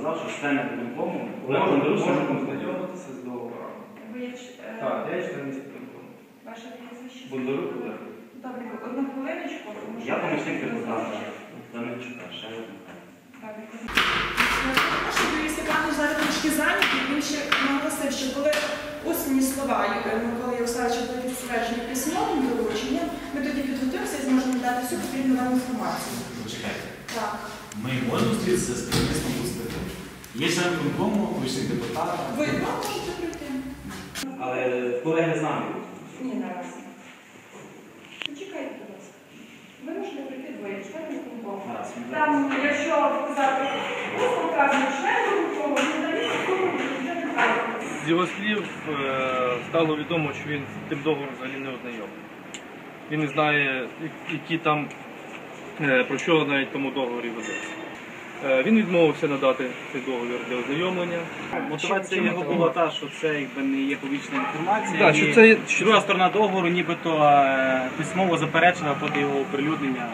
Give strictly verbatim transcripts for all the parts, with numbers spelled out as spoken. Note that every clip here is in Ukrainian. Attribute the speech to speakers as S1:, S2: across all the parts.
S1: сказав, що члени виконкому
S2: можемо знайомитися з договором.
S3: Ви є...
S2: Так, я член міського виконкому.
S3: Ваше прізвище?
S2: Бондарук Олег.
S3: Добре, одну хвилиночку.
S1: Я помічник депутата. Данильчука, ще один.
S3: Що Юрій Степанович зараз трошки зайнятий, він ще наголосив, що коли усні слова Миколи Ярославовича будуть підтверджені письмовим дорученням, ми тоді підготуємося і зможемо дати всю потрібну вам інформацію.
S4: Почекайте.
S3: Так.
S4: Ми можемо зустрітися з керівництвом установи. Є член виконкому, помічник депутата.
S3: Ви вам можете прийти?
S1: Але колеги з нами.
S3: Ні, наразі. Почекайте, будь ласка. Ви можете прийти двоє членів виконкому. Там, якщо сказати, ось вказано член виконкому, журналіст, то вже не так.
S2: З його слів стало відомо, що він з тим договором взагалі не ознайомлений. Він не знає, які там, про що навіть в тому договорі ведеться. Він відмовився надати цей договір для ознайомлення.
S5: Мотивація його була та, що це якби не є публічна інформація.
S2: Да,
S5: і
S2: що це...
S5: друга сторона договору нібито письмово заперечила проти його оприлюднення.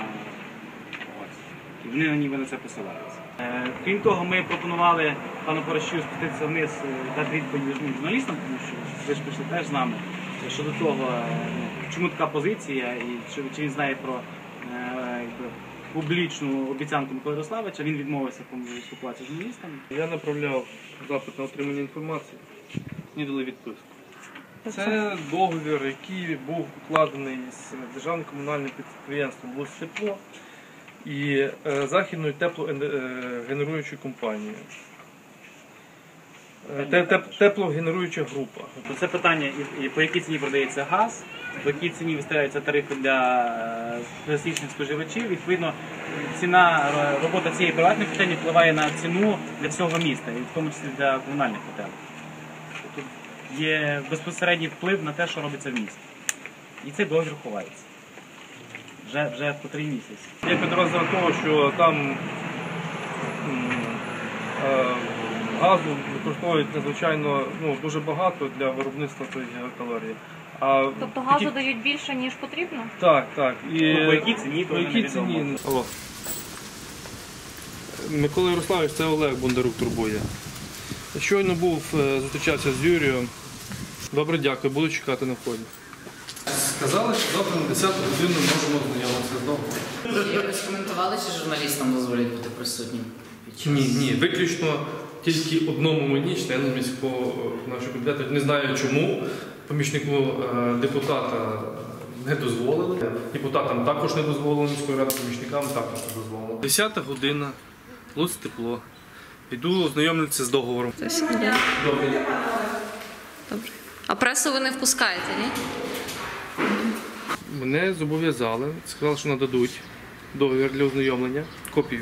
S5: І вони ніби на це посилалися. Крім того, ми пропонували пану Порощу спуститися вниз, дати відповідь журналістам, тому що ви ж прийшли теж з нами, щодо того, чому така позиція і чи, чи він знає про якби, публічну обіцянку Миколи Ярославовича, він відмовився спілкуватися з журналістами.
S2: Я направляв запит на отримання інформації, мені дали відписку. Це договір, який був укладений з державним комунальним підприємством «Луцьтепло» і західною теплогенеруючою компанією. Теплогенеруюча група.
S5: Тобто це питання, по якій ціні продається газ, по якій ціні виставляються тарифи для пересічних споживачів. Відповідно, ціна, робота цієї приватної котельні впливає на ціну для всього міста, і в тому числі для комунальних котелень. Тобто є безпосередній вплив на те, що робиться в місті. І цей договір ховається. Вже, вже по три місяці.
S2: Є підрозділ того, що там е, газу використовують надзвичайно ну, дуже багато для виробництва цієї гігакалорії. А
S6: тобто газу
S2: такі...
S6: дають більше, ніж потрібно?
S2: Так, так. І...
S5: Ну, по якій ціні,
S2: по якій ціні? Алло. Микола Ярославович, це Олег Бондарук турбує. Щойно був, зустрічався з Юрієм. Добре, дякую, буду чекати на вході. Сказали, що завтра на десяту годину можемо ознайомитися з договором.
S7: Якось коментували, чи журналістам дозволять бути присутнім?
S2: Ні, ні, виключно тільки одному мені, члену міського нашого комітету. Не знаю чому, помічнику депутата не дозволили. Депутатам також не дозволили, міської ради, помічникам також не дозволили. Десята година, Луцьтепло. Йду ознайомитися з договором.
S6: Добре. Добре. А пресу ви не впускаєте, ні?
S2: Мене зобов'язали, сказали, що нададуть договір для ознайомлення, копію,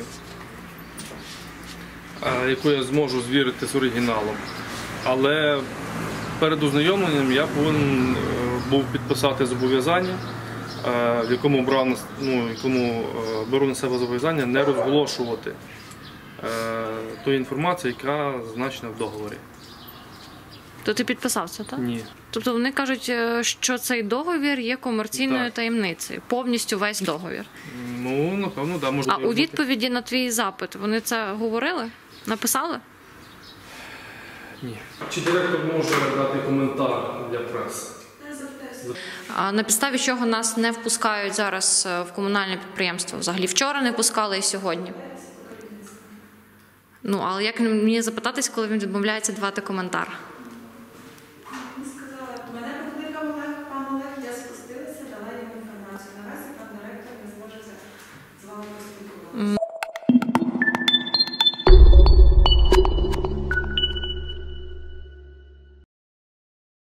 S2: яку я зможу звірити з оригіналом. Але перед ознайомленням я повинен був підписати зобов'язання, в якому, брав, ну, якому беру на себе зобов'язання не розголошувати тої інформації, яка зазначена в договорі.
S6: То ти підписав це, так?
S2: Ні.
S6: Тобто вони кажуть, що цей договір є комерційною так. таємницею, повністю весь договір.
S2: Ну, напевно, так. Може,
S6: а у відповіді на твій запит вони це говорили? Написали?
S2: Ні. Чи директор може дати коментар для преси?
S6: А на підставі чого нас не впускають зараз в комунальне підприємство? Взагалі вчора не пускали і сьогодні. Ну, але як мені запитатись, коли він відмовляється давати коментар?